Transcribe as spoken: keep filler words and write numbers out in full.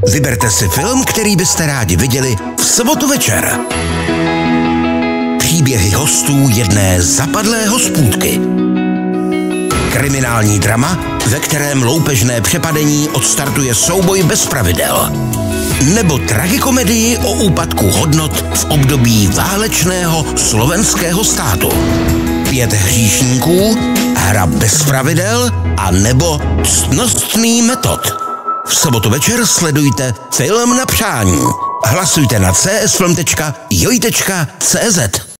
Vyberte si film, který byste rádi viděli v sobotu večer. Příběhy hostů jedné zapadlé hospůdky. Kriminální drama, ve kterém loupežné přepadení odstartuje souboj bez pravidel. Nebo tragikomedii o úpadku hodnot v období válečného slovenského státu. Pět hříšníků, hra bez pravidel a nebo ctnostný metod. V sobotu večer sledujte Film na přání. Hlasujte na csfilm tečka joj tečka cz.